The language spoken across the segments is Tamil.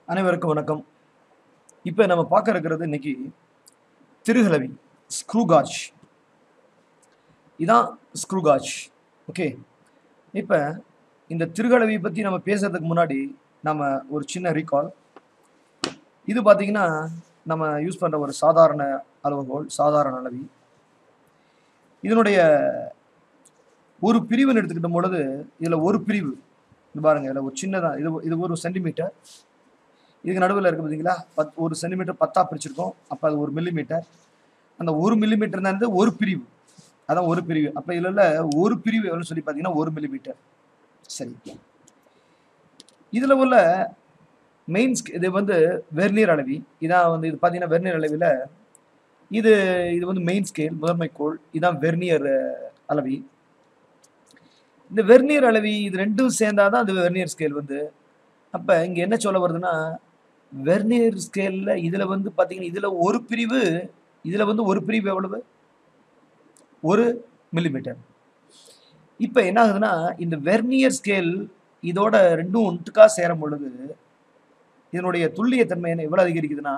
அனைவருக்கும் வணக்கம். இப்ப நம்ம பார்க்க இருக்கிறது இன்னைக்கு திருகலவி, ஸ்க்ரூ காஜ். இதான் ஸ்க்ரூ காஜ். ஓகே. இப்ப இந்த திருகலவி பத்தி நம்ம பேசுறதுக்கு முன்னாடி நம்ம ஒரு சின்ன ரீகால். இது பார்த்தீங்கன்னா, நம்ம யூஸ் பண்ற ஒரு சாதாரண அளவுகோல், சாதாரண அளவி. இதனுடைய ஒரு பிரிவுன்னு எடுத்துக்கிட்ட பொழுது, இதுல ஒரு பிரிவு. இங்க பாருங்க. இதுல ஒரு சின்னதா இது 1 சென்டிமீட்டர். இதுக்கு நடுவுல இருக்கு பார்த்தீங்களா? 1 சென்டிமீட்டர் 10ஆ பிரிச்சிருக்கோம். அப்ப அது 1 மில்லிமீட்டர். அந்த 1 மில்லிமீட்டர் தான் ஒரு பிரிவு. அதான் ஒரு பிரிவு. அப்ப இதுல உள்ள ஒரு பிரிவு எவ்வளவுன்னு சொல்லி பார்த்தீங்கன்னா 1 மில்லிமீட்டர். சரி. இதுல உள்ள இது வந்து வெர்னியர் அளவி. இதான் வந்து இது பார்த்தீங்கன்னா வெர்னியர் அளவில இது இது வந்து மெயின் ஸ்கேல், முதன்மைக்கோள். இதான் வெர்னியர் அளவி. இந்த வெர்னியர் அளவி இது 2ம் சேர்ந்தா தான் அது வெர்னியர் ஸ்கேல் வந்து. அப்ப இங்க என்ன சொல்ல வருதுன்னா, வெர்னியர் ஸ்கேல்ல இதுல வந்து பார்த்தீங்கன்னா, இதுல வந்து ஒரு பிரிவு எவ்வளவு? 1 மில்லிமீட்டர். இப்ப என்ன ஆகுதுன்னா, இந்த வெர்னியர் ஸ்கேல் இதோட 2ம் ஒட்டுக்கா சேரும் பொழுது, இதனுடைய துல்லியத்தன்மை எவ்வளவு அதிகரிக்குதுன்னா,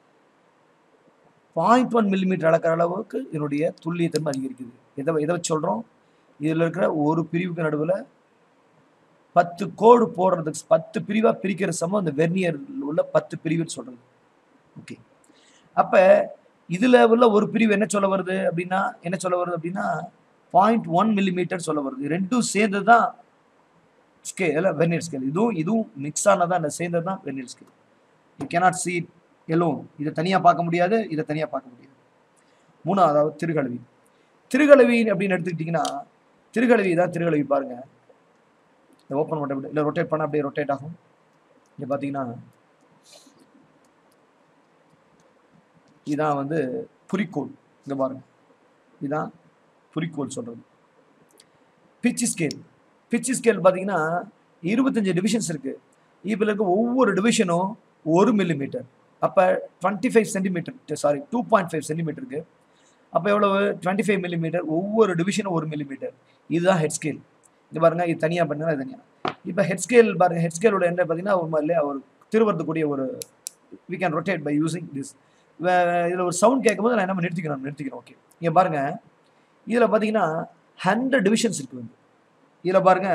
0.1 மில்லிமீட்டர் அளக்கிற அளவுக்கு இதனுடைய துல்லியத்தன்மை அதிகரிக்குது. எதை வச்சு சொல்றோம்? இதுல இருக்கிற ஒரு பிரிவுக்கு நடுவுல 10 கோடு போடுறதுக்கு 10 பிரிவா பிரிக்கிற சமம் அந்த வெர்னியர் உள்ள 10 பிரிவுன்னு சொல்றது. ஓகே. அப்ப இதுல உள்ள ஒரு பிரிவு என்ன சொல்ல வருது அப்படின்னா 0.1 மில்லிமீட்டர் சொல்ல வருது. 2ம் சேர்ந்து தான் ஸ்கேல், வெர்னியர் ஸ்கேல். இதுவும் மிக்ஸ் ஆனதா சேர்ந்தது தான் vernier scale. You cannot see it alone. இதை தனியா பார்க்க முடியாது, இதை தனியா பார்க்க முடியாது. மூணாவது திருகலவி. திருகலவி அப்படின்னு எடுத்துக்கிட்டீங்கன்னா, திருகலவி தான் திருகலவி பாருங்க. இதை ஓப்பன் பண்ண இல்லை ரொட்டேட் பண்ண அப்படியே ரொட்டேட் ஆகும். இங்க பார்த்தீங்கன்னா இதான் வந்து குறிக்கோள். இங்க பாருங்க. இதான் குறிக்கோள் சொல்றது. Pitch scale. பிட்ச் ஸ்கேல் பார்த்தீங்கன்னா 25 டிவிஷன்ஸ் இருக்கு. இதுல இருக்க ஒவ்வொரு டிவிஷனும் 1 மில்லிமீட்டர். அப்ப 25 சென்டிமீட்டர், சாரி 2.5 சென்டிமீட்டருக்கு. அப்ப எவ்வளவு? 25 மில்லிமீட்டர். ஒவ்வொரு டிவிஷனும் 1 மில்லிமீட்டர். இதுதான் ஹெட் ஸ்கேல். இது பாருங்க, இது தனியா பண்ணுங்க, இது தனியா. இப்ப ஹெட் ஸ்கேல் பாருங்க. ஹெட் ஸ்கேலோட என்ன பார்த்தீங்கன்னா ஒரு திருவரத்துக்கூடிய ஒரு we can rotate by using this. இதுல ஒரு சவுண்ட் கேட்கும்போது நான் என்ன நிறுத்திக்கிறேன். ஓகே. இங்க பாருங்க. இதுல பாத்தீங்கன்னா 100 டிவிஷன்ஸ் இருக்கு. இதுல பாருங்க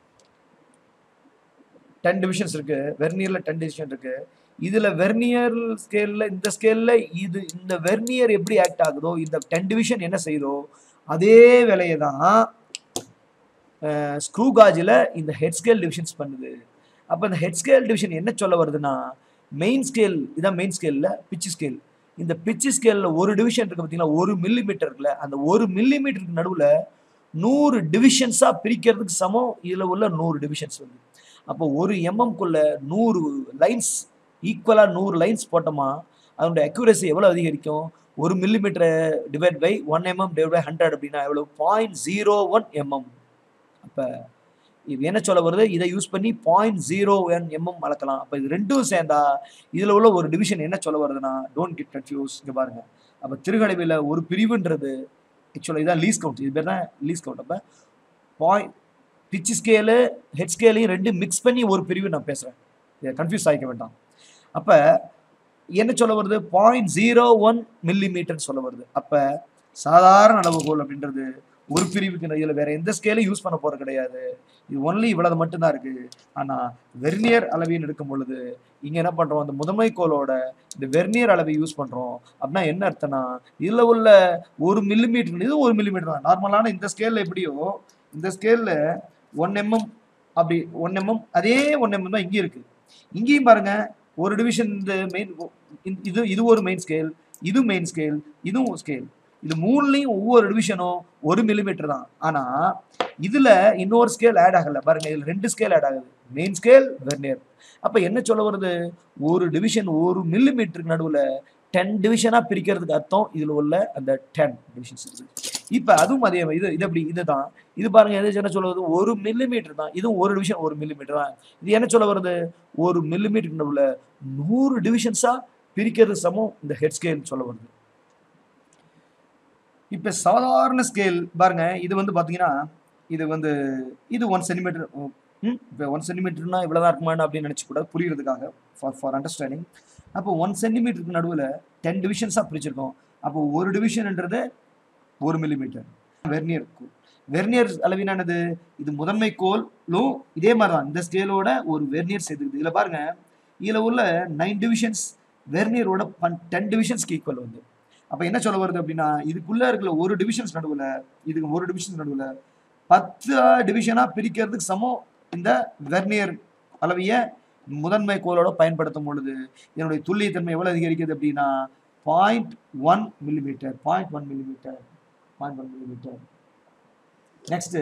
10 டிவிஷன்ஸ் இருக்கு. வெர்னியர்ல 10 டிவிஷன் இருக்கு. இதுல வெர்னியர் ஸ்கேல்ல இந்த வெர்னியர் எப்படி ஆக்ட் ஆகுதோ, இந்த 10 டிவிஷன் என்ன செய்யுதோ அதே வேலையை தான் ஸ்க்ரூ காஜ்ல இந்த ஹெட் ஸ்கேல் டிவிஷன்ஸ் பண்ணுது. அப்ப இந்த ஹெட் ஸ்கேல் டிவிஷன் என்ன சொல்ல வருதுன்னா, மெயின் ஸ்கேல் இதான் மெயின் ஸ்கேல்ல பிட்ச் ஸ்கேல். இந்த பிட்ச் ஸ்கேல்ல ஒரு டிவிஷன் இருக்கு பார்த்தீங்களா, 1 மில்லிமீட்டர் இருக்குல்ல, அந்த 1 மில்லிமீட்டருக்கு நடுவுல 100 டிவிஷன்ஸா பிரிக்கிறதுக்கு சமம் இதுல உள்ள 100 டிவிஷன்ஸ் வந்து. அப்போ 1 எம்எம்குள்ள 100 லைன்ஸ், ஈக்குவலா 100 லைன்ஸ் போட்டோமா அதனுடைய அக்யூரசி எவ்வளவு அதிகரிக்கும்? 1 millimetre divide by 1 MM divide by 100 அப்படின்னா எவ்வளவு? 0.01 எம்எம். அப்ப இது என்ன சொல்ல வருது? இதை யூஸ் பண்ணி 0.01 எம்எம் அளக்கலாம். அப்ப இது 2ம் சேர்ந்தா இதுல உள்ள ஒரு டிவிஷன் என்ன சொல்ல வருதுன்னா, டோன்ட் கெட் கன்ஃபியூஸ். இங்க பாருங்க. அப்ப திருகலவில ஒரு பிரிவுன்றது ஆக்சுவலா இதான் லீஸ்ட் கவுண்ட். இது பேர் தான் லீஸ்ட் கவுண்ட். அப்ப பிட்ச் ஸ்கேலு ஹெட் ஸ்கேலையும் 2 மிக்ஸ் பண்ணி ஒரு பிரிவு நான் பேசுறேன். இதை கன்ஃபியூஸ் ஆகிக்க வேண்டாம். அப்ப என்ன சொல்ல வருது? 0.01 மில்லிமீட்டர் சொல்ல வருது. அப்ப சாதாரண அளவுகோல் அப்படின்றது ஒரு பிரிவுக்கு இதுல வேற எந்த ஸ்கேலையும் யூஸ் பண்ண போறது கிடையாது. இது ஒன்லி இவ்வளவு மட்டும்தான் இருக்கு. ஆனா வெர்னியர் அளவின்னு எடுக்கும் பொழுது இங்க என்ன பண்றோம்? அந்த முதன்மை கோலோட இந்த வெர்னியர் அளவை யூஸ் பண்றோம். அப்படின்னா என்ன அர்த்தம்னா, இதுல உள்ள 1 மில்லிமீட்டர், இது 1 மில்லிமீட்டர் தான். நார்மலான இந்த ஸ்கேல்ல எப்படியோ இந்த ஸ்கேல்ல 1 எம்எம், அப்படி 1 எம்எம், அதே 1 எம்எம் தான் இங்க இருக்கு. இங்கேயும் பாருங்க, ஒரு டிவிஷன் இந்த மெயின், இது ஒரு மெயின் ஸ்கேல், இது மெயின் ஸ்கேல், இதுவும் ஸ்கேல். இது மூணுலயும் ஒவ்வொரு டிவிஷனும் 1 மில்லிமீட்டர் தான். ஆனா இதுல இன்னொரு ஸ்கேல் ஆட் ஆகல பாருங்க. இதுல 2 ஸ்கேல் ஆட் ஆகுது, மெயின் ஸ்கேல், வெர்னியர். அப்ப என்ன சொல்ல வருது? ஒரு டிவிஷன் 1 மில்லிமீட்டருக்கு நடுவுல 10 டிவிஷனா பிரிக்கிறதுக்கு அர்த்தம் இதுல உள்ள அந்த 10 டிவிஷன்ஸ் இருக்கு. இப்ப அதுவும் அதே இது எப்படி இதுதான். இது பாருங்க, எது என்ன சொல்ல வருது? 1 மில்லிமீட்டர் தான். இதுவும் ஒரு டிவிஷன் 1 மில்லிமீட்டர் தான். இது என்ன சொல்ல வருது? 1 மில்லிமீட்டருக்கு நடுவுல 100 டிவிஷன்ஸா பிரிக்கிறது சமம் இந்த ஹெட் ஸ்கேல் சொல்ல வருது. இப்ப சாதாரண ஸ்கேல் பாருங்க. இது வந்து பாத்தீங்கன்னா இது 1 சென்டிமீட்டர் இப்போ 1 சென்டிமீட்டர்னா இவ்வளோதான் இருக்குமான்னு அப்படின்னு நினச்சக்கூடாது, புரியுறதுக்காக ஃபார் அண்டர்ஸ்டாண்டிங். அப்போ 1 சென்டிமீட்டருக்கு நடுவில் 10 டிவிஷன்ஸாக பிரிச்சிருக்கோம். அப்போ ஒரு டிவிஷன்ன்றது 1 மில்லிமீட்டர். வெர்னியர் கோல். வெர்னியர் அளவினானது இது முதன்மை கோலும் இதே மாதிரி தான். இந்த ஸ்கேலோட ஒரு வெர்னியர் சேர்த்துக்குது. இதில் பாருங்க, இதில் உள்ள 9 டிவிஷன்ஸ் வெர்னியரோட 10 டிவிஷன்ஸ்க்கு ஈக்குவல் வந்து. அப்போ என்ன சொல்ல வருது அப்படின்னா, இதுக்குள்ள இருக்கிற ஒரு டிவிஷன்ஸ் நடுவில், இதுக்கு ஒரு டிவிஷன்ஸ் நடுவில் 10 டிவிஷனாக பிரிக்கிறதுக்கு சமம் இந்த வெர்னியர் அளவிய முதன்மை கோலோட பயன்படுத்தும் பொழுது இதனுடைய துல்லியத்தன்மை எவ்வளவு அதிகரிக்குது அப்படின்னா 0.1 மில்லிமீட்டர். 0.1 மில்லிமீட்டர். 0.1 மில்லிமீட்டர். நெக்ஸ்ட்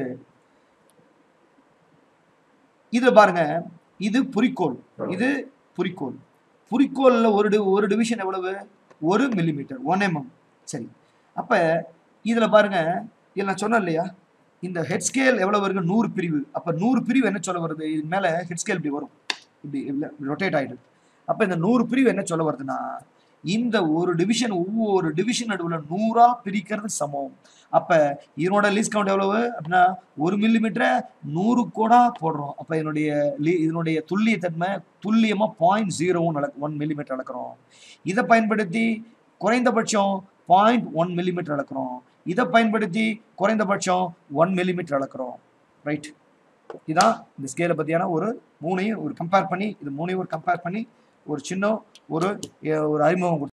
இது பாருங்க, இது குறிக்கோள், இது குறிக்கோள். குறிக்கோள்ல ஒரு டிவிஷன் எவ்வளவு? 1 மில்லிமீட்டர், 1 mm. சரி, அப்ப இதுல பாருங்க, இதுல நான் சொன்னேன் இல்லையா, இந்த ஹெட் ஸ்கேல் எவ்வளவு வருது? 100 பிரிவு. அப்ப 100 பிரிவு என்ன சொல்ல வருது? இது மேல ஹெட் ஸ்கேல் இப்படி வரும், இப்படி ரொட்டேட் ஆயிடுது. அப்ப இந்த 100 பிரிவு என்ன சொல்ல வருதுன்னா, இந்த ஒரு டிவிஷன், ஒவ்வொரு டிவிஷன் நடுவுல 100ஆ பிரிக்கிறது சமம். அப்ப இதனோட லீஸ்ட் கவுண்ட் எவ்வளவு அப்படின்னா 1 மில்லிமீட்டரை 100 கோடா போடுறோம். அப்ப இதனுடைய துல்லியத்தன்மை துல்லியமா 0.01 மில்லிமீட்டர் அளக்கிறோம். இதை பயன்படுத்தி குறைந்தபட்சம் 0.1 மில்லிமீட்டர் அளக்கிறோம். இதை பயன்படுத்தி குறைந்தபட்சம் 1 மில்லிமீட்டர் அளக்கிறோம். ரைட், இதான் இந்த ஸ்கேலை பத்தியான ஒரு மூணையும் ஒரு கம்பேர் பண்ணி, இது மூணையும் ஒரு கம்பேர் பண்ணி ஒரு சின்ன ஒரு அறிமுகம்